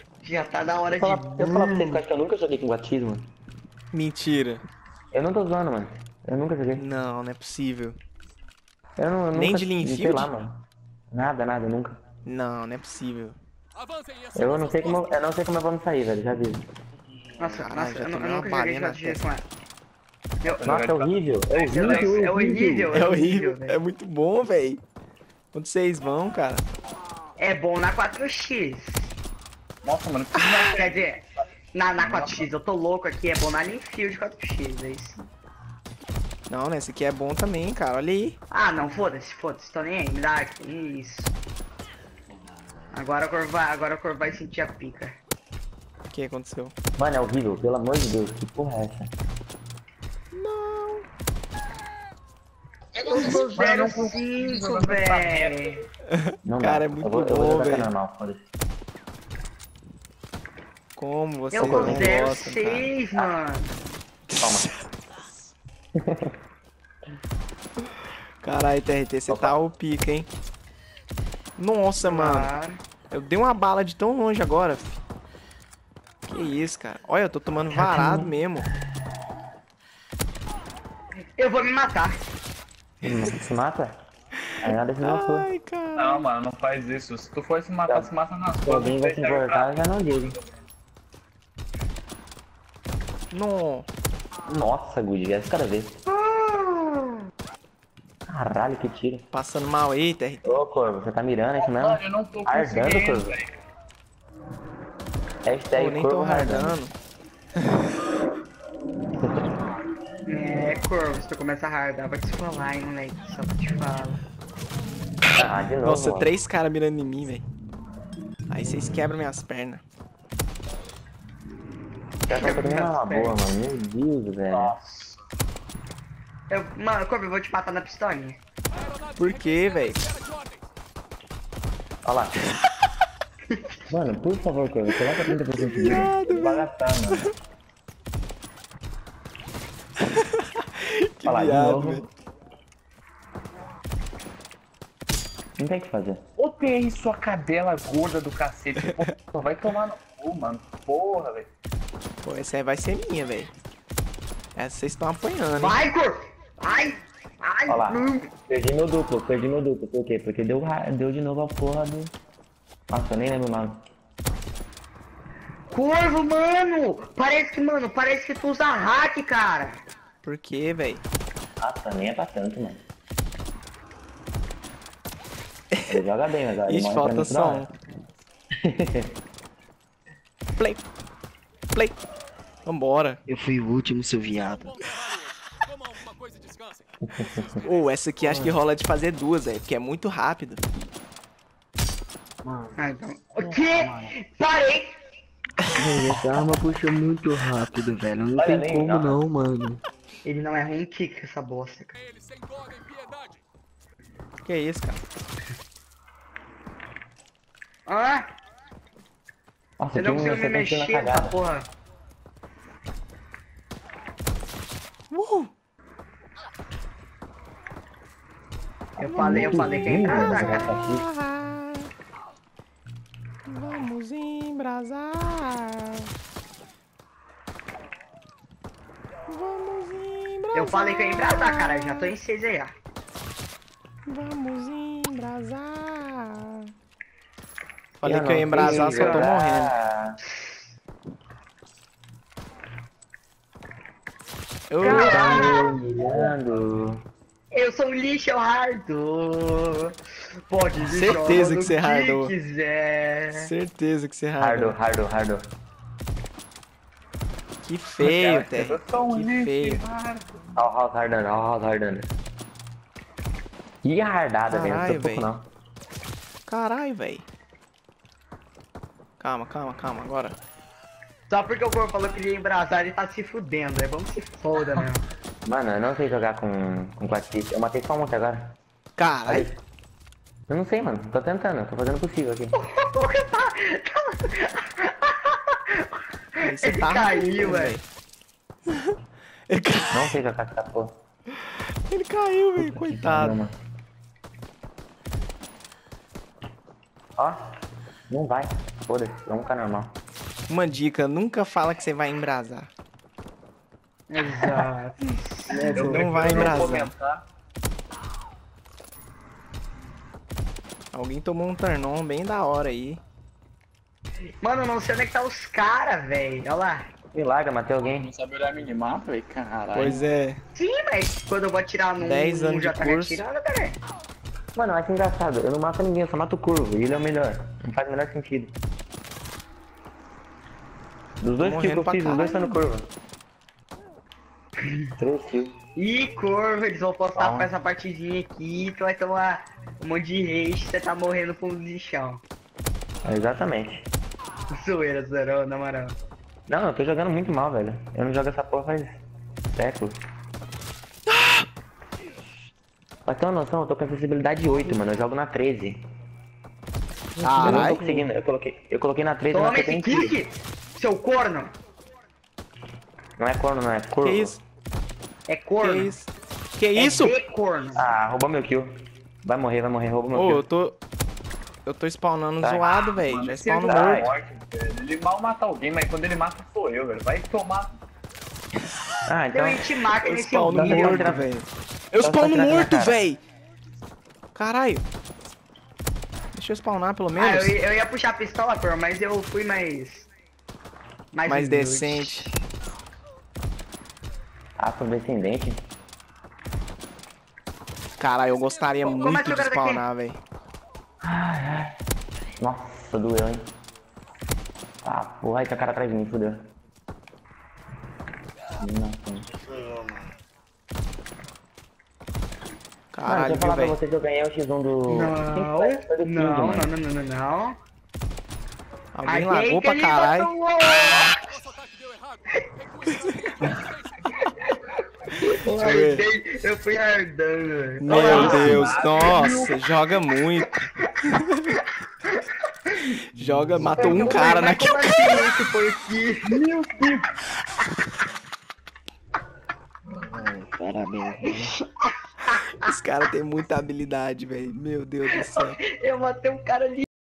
Já tá na hora Eu falar pra você que eu acho que eu nunca joguei com batismo, mano. Mentira. Eu não tô zoando, mano. Eu nunca joguei. Não, não é possível. Eu Nem nunca, de sei lá, Linfield? mano. Nada, nunca. Não, não é possível. Eu não sei como eu vou me sair, velho, já vi. Nossa, Caralho, já eu tomei uma nunca joguei balinha na jogo de com testa. ela. Nossa, é horrível. É horrível, É horrível, É horrível. É velho. muito bom, velho. Onde vocês vão, cara? É bom na 4x. Nossa, mano, que Quer dizer, na 4x, eu tô louco aqui, é bom na Linfield 4x, é isso. Não, né? Esse aqui é bom também, cara. Olha aí. Ah, não, foda-se, tô nem aí, me dá aqui, isso. Agora a cor vai sentir a pica. O que aconteceu? Mano, é horrível, pelo amor de Deus. Que porra é essa? Eu tô 0,5, velho. Não Cara, dá. é muito eu vou bom, jogar velho. normal, foda-se. Como você Eu não tô gosta, cara? 0,6, mano. Toma. Caralho, TRT, você tá o pica, hein? Nossa, mano. Claro. Eu dei uma bala de tão longe agora, fi. Que isso, cara. Olha, eu tô tomando varado mesmo. Eu vou me matar. Se mata? Aí nada se matou. Ai, cara. Não, mano, não faz isso. Se tu for se matar, se mata nas Se costas. alguém vai se importar, já não digo. Não. Nossa, Gudi, essa cada vez. Caralho, que tiro. Passando mal aí, TRT. Ô, Corvo, você tá mirando isso mesmo? Mano, eu não tô Ardando, conseguindo, Corvo. velho. Hashtag Pô, nem tô Corvo ardando. hardando. É, Corvo, se tu começa a hardar, vai te falar, hein, moleque. Só que te falo. Ah, de novo. Nossa, mano. 3 caras mirando em mim, velho. Aí vocês quebram minhas pernas. O cara tá tomando uma boa, mano. Meu Deus, velho. Nossa. Mano, Corvo, eu vou te matar na pistolinha. Por quê, velho? Olha lá. Mano, por favor, Corvo, coloca 30% de vida. Vai gastar, mano. Que Olha lá, de viado, novo. velho. Não tem o que fazer. Ô, TR, sua cadela gorda do cacete. Pô, vai tomar no cu, mano. Porra, velho. Pô, essa aí vai ser minha, velho. Essa vocês estão apanhando, hein? Vai, Corvo! Ai! Ai! Olha lá. Perdi meu duplo. Por quê? Porque deu de novo a porra do... Nossa, eu nem lembro o nome. Corvo, mano! Parece que tu usa hack, cara. Por quê, velho? Nossa, nem é pra tanto, mano. Ele joga bem, mas aí Ixi, falta só um. Play. Play. Vambora. Eu fui o último, seu viado. Ô, essa aqui acho que rola de fazer duas, velho. Porque é muito rápido. Ah, então. O quê? Parei! Essa arma puxa muito rápido, velho. Não Olha, tem nem como dá. não, mano. Ele não é ruim kick, essa bosta, cara. Que isso, cara? Ah! Nossa, Eu não consigo me você tem que ir mexer na nessa cagada. porra. Eu falei que é embrasar, cara. Vamos embrasar. Vamos embrasar. Eu falei que eu ia embrasar, cara. Eu já tô em 6 aí, ó. Vamos embrasar. Falei que eu ia embrasar, só tô morrendo. Eu... Caralho! Mirando. Eu sou um lixo, eu hardo. Pode me Certeza chamar que você do hardou. quiser. Certeza que você Hardo, hardou. hardo. Que feio, Cara, Terry. eu sou um Que lixo, feio. mano. Olha o House hardando. Que hardada, velho. Não Caralho, tô pouco velho. não. Caralho, velho. Calma, agora. Só porque o Corvo falou que ele ia embrasar, ele tá se fudendo. Né? Vamos se foda mesmo. Mano, eu não sei jogar com quatro. Eu matei só um até agora. Caralho. Eu não sei, mano. Tô tentando, tô fazendo o possível aqui. Aí você Ele tá caiu, ruim, velho. Não sei jogar com essa porra. Ele caiu, velho. Coitado. Ó, não vai. Foda-se, vamos ficar normal. Uma dica, nunca fala que você vai embrasar. Exato. Eu não prefiro vai não embrasar. comentar. Alguém tomou um turn-on bem da hora aí. Mano, não sei onde é que tá os caras, velho. Olha lá. Milagre, matei alguém. Não sabe olhar minimapa, velho? Caralho. Pois é. Sim, mas quando eu vou atirar num 10 anos de já tá curso. atirando, cara. Mano, olha que engraçado. Eu não mato ninguém, eu só mato o curvo. E ele é o melhor. Não faz o menor sentido. Dos dois kills que eu Morrendo pra fiz, os dois estão no caralho. curva. 3 kills. Ih, corvo, eles vão postar pra essa partidinha aqui, tu vai tomar um monte de hate, você tá morrendo com o lixão. Exatamente. Zoeira, zoeira, na moral. Não, eu tô jogando muito mal, velho. Eu não jogo essa porra faz séculos. Pra ter uma noção, eu tô com acessibilidade 8, mano. Eu jogo na 13. Eu não tô Caralho. conseguindo. Eu coloquei na 13, Toma mas eu esse tenho kick, seu corno. Não é corno, não é curva. Que isso? É Que corno. isso? Que isso? É de corno. Ah, roubou meu kill. Vai morrer, rouba meu Ô, kill. eu tô spawnando Tá. zoado, velho. Já Esse spawno é da morto. morte, velho. Ele mal mata alguém, mas quando ele mata sou eu, velho. Vai tomar. Ah, então. Deu hitmark Eu nesse spawno Tá vídeo. bom, morto, tá. velho. Eu Tá spawno atirando na morto, cara. velho. Caralho. Deixa eu spawnar pelo Ah, menos. eu ia puxar a pistola, pô, mas eu fui mais Mais humilde. decente. Afrodescendente. Caralho, eu gostaria Como é muito que o de cara daqui? spawnar, velho. Nossa, doeu, hein? Ah, porra, aí tem a cara atrás de mim, fudeu. Nossa. Mano, deixa Caralho, eu falar viu, pra velho. você que eu ganhei o X1 do... Não, Foi do King, não, mano. não. Alguém lagou pra caralho. Eu fui ardando, velho. Meu Deus, nossa, joga muito. Joga, matou um cara Mas naquele. como assim esse foi aqui? Parabéns. Esse cara tem muita habilidade, velho. Meu Deus do céu. Eu matei um cara ali.